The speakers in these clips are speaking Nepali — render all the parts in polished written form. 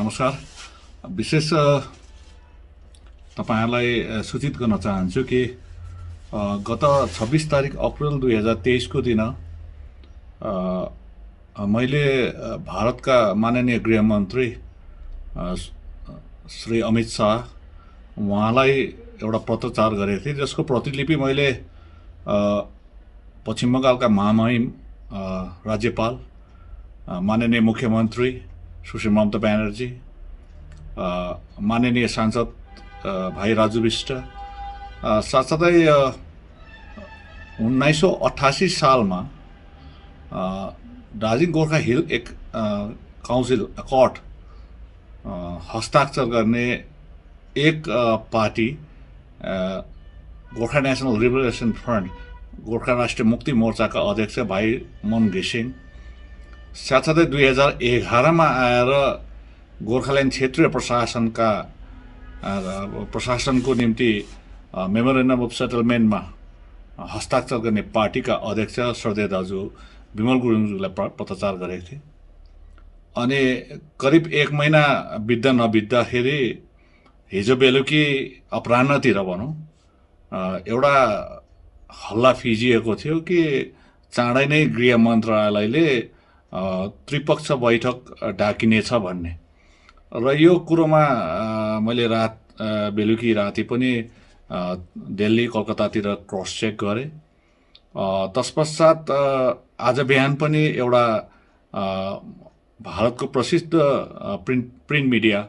नमस्कार। विशेष तपाईहरुलाई सूचित गर्न चाहन्छु कि गत 26 तारिक अप्रिल 2023 को दिन मैले भारतका माननीय गृहमन्त्री श्री अमित शाह उहाँलाई एउटा पत्रचार गरेको थिएँ, जसको प्रतिलिपि मैले पश्चिम बंगालका महामहिम राज्यपाल माननीय मुख्यमन्त्री सुश्री ममता ब्यानर्जी, माननीय सांसद भाइ राजु विष्ट, साथसाथै 1988 सालमा दार्जिलिङ गोर्खा हिल एक काउन्सिल अकर्ड हस्ताक्षर गर्ने एक party Gorkha national liberation front Gorkha राष्ट्रिय मुक्ति मोर्चाका अध्यक्ष भाइ मन घिसिङ, साथसाथै 2011 मा आएर गोर्खाल्यान्ड क्षेत्रीय प्रशासनको निम्ति मेमोरेन्डम अफ सेटलमेन्टमा हस्ताक्षर गर्ने पार्टीका अध्यक्ष श्रद्धेय दाजु विमल गुरुङज्यूलाई पत्रचार गरेको थिए। अनि करिब 1 महिना बित्दा नबित्दाखेरि हिजो बेलुकी अपराह्नतिर भनौं एउटा हल्ला फिजिएको थियो कि चाँडै नै गृह मन्त्रालयले त्रिपक्ष बैठक डाकिनेछ भन्ने, र यो कुरोमा मैले बेलुकी राति पनि दिल्ली कलकत्तातिर क्रस चेक गरे। तत्पश्चात आज बिहान पनि एउटा भारतको प्रसिद्ध प्रिन्ट मिडिया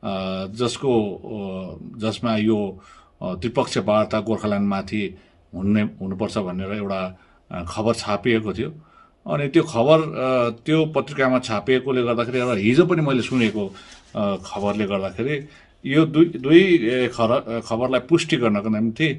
जसमा यो त्रिपक्षीय वार्ता गोर्खाल्यान्डमाथि हुनुपर्छ भनेर एउटा खबर छापिएको थियो। अनि त्यो खबर त्यो पत्रिकामा छापिएकोले गर्दाखेरि र हिजो पनि मैले सुनेको खबरले गर्दाखेरि यो दुई खबरलाई पुष्टि गर्नको निम्ति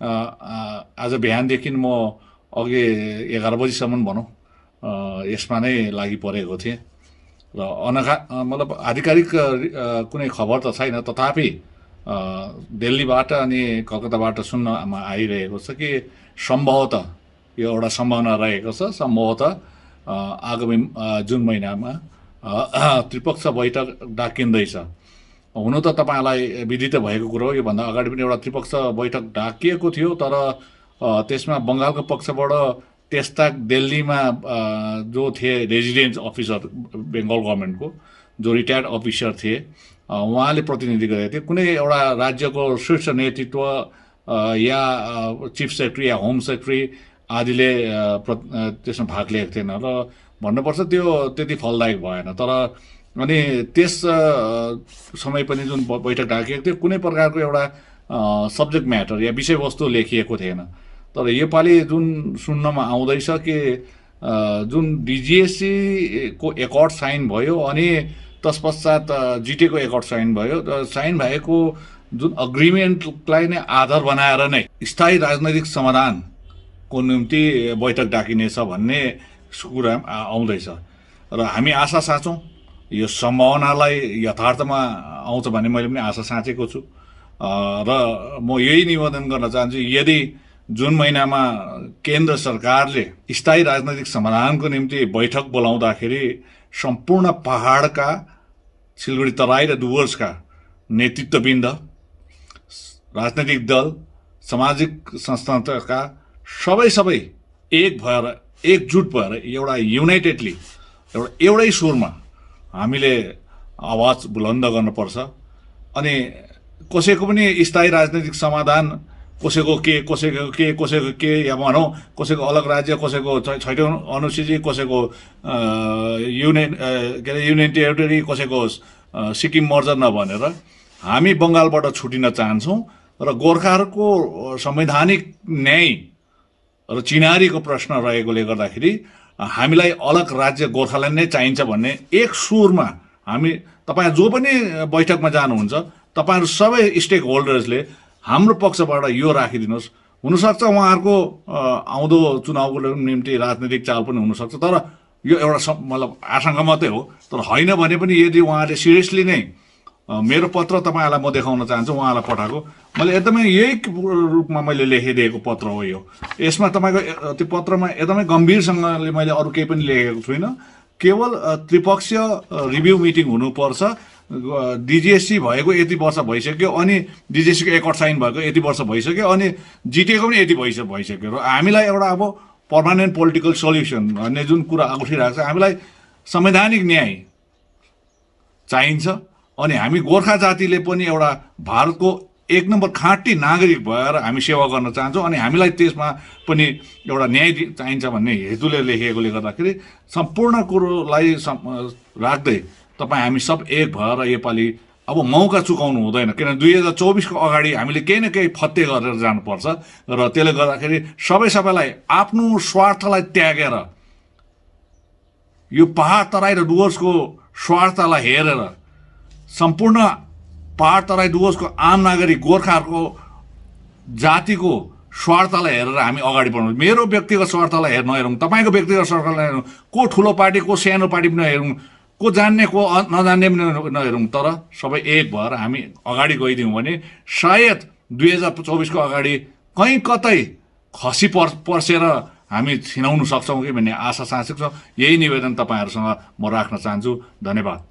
आज बिहानदेखि म अघि 11 बजीसम्म भनौं यसमा नै लागि परेको थिएँ र मतलब आधिकारिक कुनै खबर त छैन, तथापि दिल्लीबाट अनि कलकत्ताबाट सुन्नमा आइरहेको छ कि सम्भवतः यो एउटा सम्भावना रहेको छ, सम्भवतः आगामी जुन महिनामा त्रिपक्ष बैठक डाकिँदैछ। हुन त तपाईलाई विदित भएको कुरो हो, योभन्दा अगाडि पनि एउटा त्रिपक्ष बैठक डाकिएको थियो, तर त्यसमा बंगालको पक्षबाट त्यसताक दिल्लीमा जो थिए रेजिडेन्ट अफिसर बेंगल गभर्नमेन्टको जो रिटायर्ड अफिसर थिए उहाँले प्रतिनिधि गरेको थिए। कुनै एउटा राज्यको शीर्ष नेतृत्व या चिफ सेक्रेटरी या होम सेक्रेटरी आदिले त्यसमा भाग लिएको थिएन र भन्नुपर्छ त्यो त्यति फलदायक भएन। तर अनि त्यस समय पनि जुन बैठक डाकिएको थियो कुनै प्रकारको एउटा सब्जेक्ट म्याटर या विषयवस्तु लेखिएको थिएन। तर योपालि जुन सुन्नमा आउँदैछ कि जुन डिजिएससी को एकर्ड साइन भयो अनि तत्पश्चात जिटे को एकर्ड साइन भयो, साइन भएको जुन अग्रिमेन्टलाई नै आधार बनाएर नै स्थायी राजनैतिक समाधान को निम्ति बैठक डाकिनेछ भन्ने कुरा आउँदैछ र हामी आशा साँचौं यो सम्भावनालाई यथार्थमा आउँछ भन्ने मैले पनि आशा साँचेको छु। र म यही निवेदन गर्न चाहन्छु, यदि जुन महिनामा केन्द्र सरकारले स्थायी राजनैतिक समाधानको निम्ति बैठक बोलाउँदाखेरि सम्पूर्ण पहाडका सिलगढी तराई र डुवर्सका नेतृत्ववृन्द, राजनैतिक दल, सामाजिक संस्थाका सबै एक भएर एकजुट भएर एउटा युनाइटेडली एउटै सुरमा हामीले आवाज बुलन्द गर्नुपर्छ। अनि कसैको पनि स्थायी राजनैतिक समाधान कसैको के या भनौं कसैको अलग राज्य, कसैको छैटौं अनुसूची, कसैको युनियन टेरिटोरी, कसैको सिक्किम मर्जर नभनेर हामी बंगालबाट छुटिन चाहन्छौं र गोर्खाहरूको संवैधानिक न्याय र चिनारीको प्रश्न रहेकोले गर्दाखेरि हामीलाई अलग राज्य गोर्खाल्यान्ड नै चाहिन्छ भन्ने एक सुरमा हामी तपाई जो पनि बैठकमा जानुहुन्छ तपाईहरु सबै स्टेक होल्डर्सले हाम्रो पक्षबाट यो राखिदिनुस्। हुनसक्छ उहाँहरुको आउँदो चुनावको निम्ति राजनीतिक चाल पनि हुनसक्छ, तर यो एउटा मतलब आशंका मात्रै हो। तर हैन भने पनि यदि उहाँले सिरियसली नै मेरो पत्र तपाईहरुलाई म देखाउन चाहन्छु, उहाँलाई पठाएको मैले एकदमै यही रूपमा मैले लेखिदिएको पत्र हो यो। यसमा तपाईको त्यो पत्रमा एकदमै गम्भीरसँगले मैले अरु केही पनि लेखेको छुइन, केवल त्रिपक्षीय रिभ्यू मिटिङ हुनुपर्छ डिजिएससी भएको यति वर्ष भइसक्यो, अनि डिजिएससीको एकर्ड साइन भएको यति वर्ष भइसक्यो, अनि जिटिएको पनि यति भइसक्यो। र हामीलाई एउटा अब पर्मानेन्ट पोलिटिकल सल्युसन भन्ने जुन कुरा उठिरहेको छ, हामीलाई संवैधानिक न्याय चाहिन्छ। अनि हामी गोर्खा जातिले पनि एउटा भारतको एक नम्बर खाँटी नागरिक भएर हामी सेवा गर्न चाहन्छौँ, अनि हामीलाई त्यसमा पनि एउटा न्याय चाहिन्छ भन्ने हेतुले लेखिएकोले गर्दाखेरि सम्पूर्ण कुरोलाई राख्दै तपाईँ हामी सब एक भएर योपालि अब मौका चुकाउनु हुँदैन, किनभने 2024को अगाडि हामीले केही न केही फत्ते गरेर जानुपर्छ। र त्यसले गर्दाखेरि सबैलाई आफ्नो स्वार्थलाई त्यागेर यो पहाड तराई र डुवर्सको स्वार्थलाई हेरेर सम्पूर्ण पहाड तराई डुवर्सको आम नागरिक गोर्खाहरूको जातिको स्वार्थलाई हेरेर हामी अगाडि बढ्नु। मेरो व्यक्तिगत स्वार्थलाई नहेरौँ, तपाईँको व्यक्तिगत स्वार्थलाई हेरौँ, को ठुलो पार्टी को सानो पार्टी पनि नहेरौँ, को जान्ने को नजान्ने पनि नहेरौँ, तर सबै एक भएर हामी अगाडि गइदिउँ भने सायद 2024को अगाडि कहीँ कतै खसी पर्सेर हामी छिनाउन सक्छौँ कि भन्ने आशा साँचेको छ। यही निवेदन तपाईँहरूसँग म राख्न चाहन्छु। धन्यवाद।